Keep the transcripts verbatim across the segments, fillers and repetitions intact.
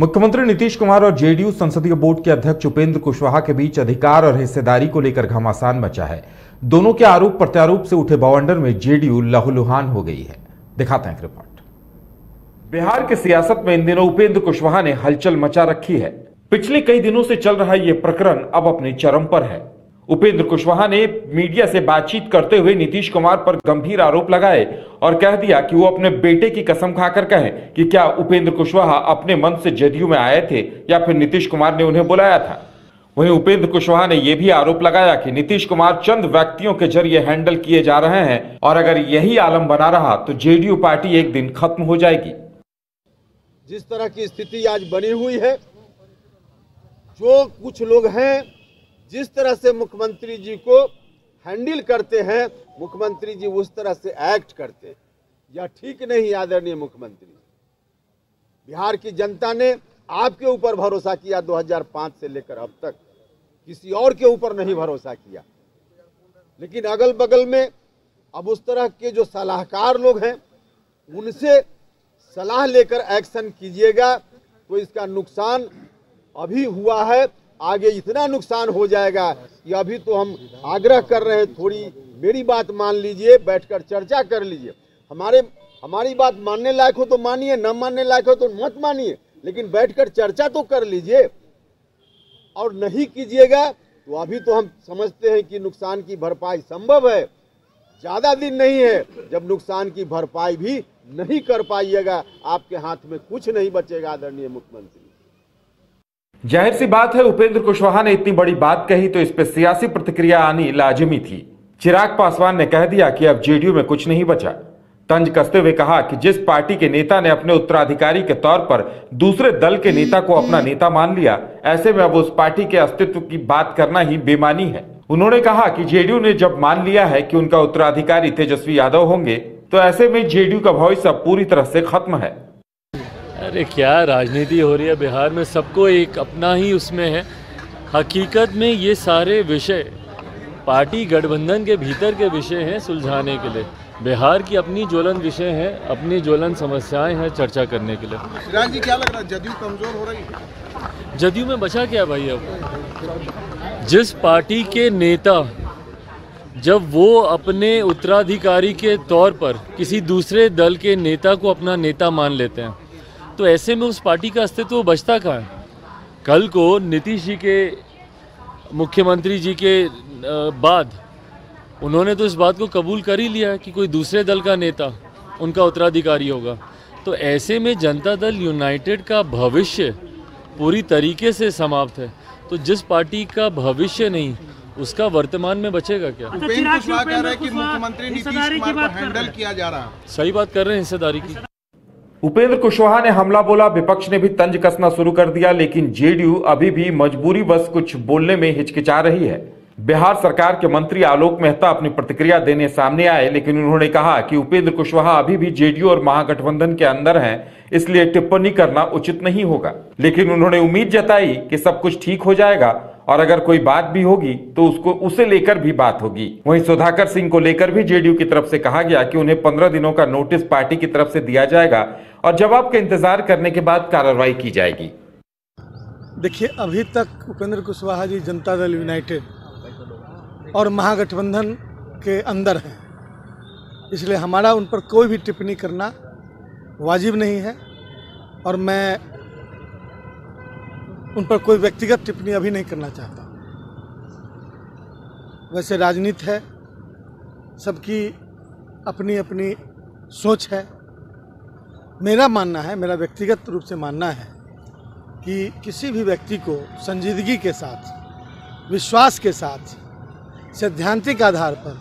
मुख्यमंत्री नीतीश कुमार और जेडीयू संसदीय बोर्ड के अध्यक्ष उपेंद्र कुशवाहा के बीच अधिकार और हिस्सेदारी को लेकर घमासान मचा है। दोनों के आरोप प्रत्यारोप से उठे बवंडर में जेडीयू लहूलुहान हो गई है। दिखाते हैं रिपोर्ट। बिहार की सियासत में इन दिनों उपेंद्र कुशवाहा ने हलचल मचा रखी है। पिछले कई दिनों से चल रहा यह प्रकरण अब अपने चरम पर है। उपेंद्र कुशवाहा ने मीडिया से बातचीत करते हुए नीतीश कुमार पर गंभीर आरोप लगाए और कह दिया कि वो अपने बेटे की कसम खाकर कहें कि क्या उपेंद्र कुशवाहा अपने मन से जदयू में आए थे या फिर नीतीश कुमार ने उन्हें बुलाया था। वहीं उपेंद्र कुशवाहा ने यह भी आरोप लगाया कि नीतीश कुमार चंद व्यक्तियों के जरिए हैंडल किए जा रहे हैं और अगर यही आलम बना रहा तो जेडीयू पार्टी एक दिन खत्म हो जाएगी। जिस तरह की स्थिति आज बनी हुई है, जो कुछ लोग हैं जिस तरह से मुख्यमंत्री जी को हैंडल करते हैं, मुख्यमंत्री जी उस तरह से एक्ट करते हैं, यह ठीक नहीं। आदरणीय मुख्यमंत्री, बिहार की जनता ने आपके ऊपर भरोसा किया दो हज़ार पाँच से लेकर अब तक, किसी और के ऊपर नहीं भरोसा किया। लेकिन अगल बगल में अब उस तरह के जो सलाहकार लोग हैं उनसे सलाह लेकर एक्शन कीजिएगा, तो इसका नुकसान अभी हुआ है, आगे इतना नुकसान हो जाएगा कि अभी तो हम आग्रह कर रहे हैं, थोड़ी मेरी बात मान लीजिए, बैठकर चर्चा कर लीजिए। हमारे हमारी बात मानने लायक हो तो मानिए, न मानने लायक हो तो मत मानिए, लेकिन बैठकर चर्चा तो कर लीजिए। और नहीं कीजिएगा तो अभी तो हम समझते हैं कि नुकसान की भरपाई संभव है, ज़्यादा दिन नहीं है जब नुकसान की भरपाई भी नहीं कर पाइएगा, आपके हाथ में कुछ नहीं बचेगा। आदरणीय मुख्यमंत्री, जाहिर सी बात है, उपेंद्र कुशवाहा ने इतनी बड़ी बात कही तो इस पर सियासी प्रतिक्रिया आनी लाजिमी थी। चिराग पासवान ने कह दिया कि अब जेडीयू में कुछ नहीं बचा। तंज कसते हुए कहा कि जिस पार्टी के नेता ने अपने उत्तराधिकारी के तौर पर दूसरे दल के नेता को अपना नेता मान लिया, ऐसे में अब उस पार्टी के अस्तित्व की बात करना ही बेमानी है। उन्होंने कहा कि जेडीयू ने जब मान लिया है कि उनका उत्तराधिकारी तेजस्वी यादव होंगे, तो ऐसे में जेडीयू का भविष्य अब पूरी तरह से खत्म है। अरे क्या राजनीति हो रही है बिहार में, सबको एक अपना ही उसमें है। हकीकत में ये सारे विषय पार्टी गठबंधन के भीतर के विषय हैं सुलझाने के लिए। बिहार की अपनी ज्वलन विषय हैं, अपनी ज्वलन समस्याएं हैं चर्चा करने के लिए। चिराग जी, क्या लग रहा है, जदयू कमजोर हो रही है? जदयू में बचा क्या भाई? अब जिस पार्टी के नेता जब वो अपने उत्तराधिकारी के तौर पर किसी दूसरे दल के नेता को अपना नेता मान लेते हैं, तो ऐसे में उस पार्टी का अस्तित्व बचता कहाँ है? कल को नीतीश जी के मुख्यमंत्री जी के बाद उन्होंने तो इस बात को कबूल कर ही लिया कि कोई दूसरे दल का नेता उनका उत्तराधिकारी होगा। तो ऐसे में जनता दल यूनाइटेड का भविष्य पूरी तरीके से समाप्त है। तो जिस पार्टी का भविष्य नहीं, उसका वर्तमान में बचेगा क्या? उपेंद्र कुशवाहा कह रहे हैं कि मुख्यमंत्री नीतीश कुमार को हैंडल किया जा रहा है। सही बात कर रहे हैं हिस्सेदारी की। उपेंद्र कुशवाहा ने हमला बोला, विपक्ष ने भी तंज कसना शुरू कर दिया, लेकिन जेडीयू अभी भी मजबूरी बस कुछ बोलने में हिचकिचा रही है। बिहार सरकार के मंत्री आलोक मेहता अपनी प्रतिक्रिया देने सामने आए, लेकिन उन्होंने कहा कि उपेंद्र कुशवाहा अभी भी जेडीयू और महागठबंधन के अंदर हैं, इसलिए टिप्पणी करना उचित नहीं होगा। लेकिन उन्होंने उम्मीद जताई कि सब कुछ ठीक हो जाएगा और अगर कोई बात भी होगी तो उसको उसे लेकर भी बात होगी। वहीं सुधाकर सिंह को लेकर भी जेडीयू की तरफ से कहा गया कि उन्हें पंद्रह दिनों का नोटिस पार्टी की तरफ से दिया जाएगा और जवाब का इंतजार करने के बाद कार्रवाई की जाएगी। देखिए, अभी तक उपेंद्र कुशवाहा जी जनता दल यूनाइटेड और महागठबंधन के अंदर हैं, इसलिए हमारा उन पर कोई भी टिप्पणी करना वाजिब नहीं है और मैं उन पर कोई व्यक्तिगत टिप्पणी अभी नहीं करना चाहता। वैसे राजनीति है, सबकी अपनी अपनी सोच है। मेरा मानना है, मेरा व्यक्तिगत रूप से मानना है कि किसी भी व्यक्ति को संजीदगी के साथ, विश्वास के साथ, सैद्धांतिक आधार पर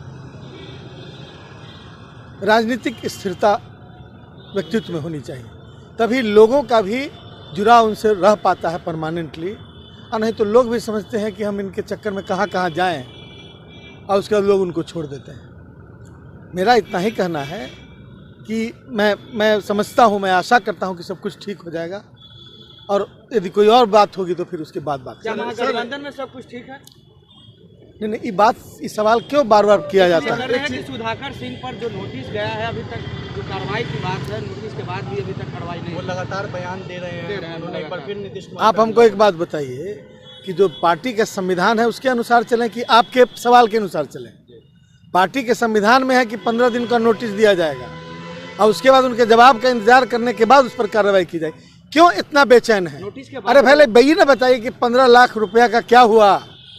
राजनीतिक स्थिरता व्यक्तित्व में होनी चाहिए, तभी लोगों का भी जुड़ाव उनसे रह पाता है परमानेंटली। और नहीं तो लोग भी समझते हैं कि हम इनके चक्कर में कहाँ कहाँ जाएं और उसके बाद लोग उनको छोड़ देते हैं। मेरा इतना ही कहना है कि मैं मैं समझता हूँ, मैं आशा करता हूँ कि सब कुछ ठीक हो जाएगा और यदि कोई और बात होगी तो फिर उसके बाद बात। क्या महागठबंधन में सब कुछ ठीक है? नहीं नहीं, ये बात, इस सवाल क्यों बार बार किया जाता है? कि सुधाकर सिंह पर जो नोटिस गया है अभी तक, जो कार्रवाई की बात है, नोटिस के बाद भी अभी तक कार्रवाई नहीं, वो लगातार बयान दे रहे हैं, पर फिर नीतीश कुमार। आप हमको एक बात बताइए कि जो पार्टी का संविधान है उसके अनुसार चलें कि आपके सवाल के अनुसार चलें? पार्टी के संविधान में है कि पंद्रह दिन का नोटिस दिया जाएगा और उसके बाद उनके जवाब का इंतजार करने के बाद उस पर कार्रवाई की जाए। क्यों इतना बेचैन है? अरे पहले वही ना बताइए कि पंद्रह लाख रुपया का क्या हुआ,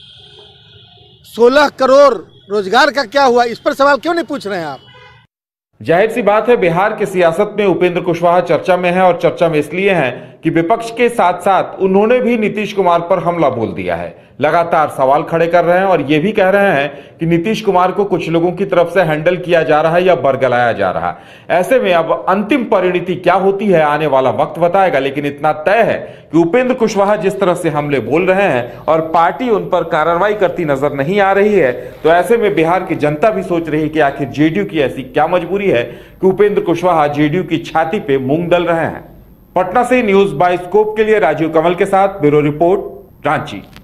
सोलह करोड़ रोजगार का क्या हुआ, इस पर सवाल क्यों नहीं पूछ रहे हैं आप? जाहिर सी बात है, बिहार की सियासत में उपेंद्र कुशवाहा चर्चा में है और चर्चा में इसलिए हैं कि विपक्ष के साथ साथ उन्होंने भी नीतीश कुमार पर हमला बोल दिया है, लगातार सवाल खड़े कर रहे हैं और यह भी कह रहे हैं कि नीतीश कुमार को कुछ लोगों की तरफ से हैंडल किया जा रहा है या बरगलाया जा रहा है। ऐसे में अब अंतिम परिणति क्या होती है आने वाला वक्त बताएगा, लेकिन इतना तय है कि उपेंद्र कुशवाहा जिस तरह से हमले बोल रहे हैं और पार्टी उन पर कार्रवाई करती नजर नहीं आ रही है, तो ऐसे में बिहार की जनता भी सोच रही है कि आखिर जेडीयू की ऐसी क्या मजबूरी है कि उपेंद्र कुशवाहा जेडीयू की छाती पे मूंग डल रहे हैं। पटना से न्यूज बाय स्कोप के लिए राजीव कमल के साथ ब्यूरो रिपोर्ट, रांची।